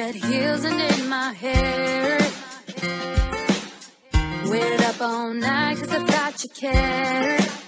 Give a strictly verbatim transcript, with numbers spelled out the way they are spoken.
red heels and in my hair. Waited up all night cause I thought you cared.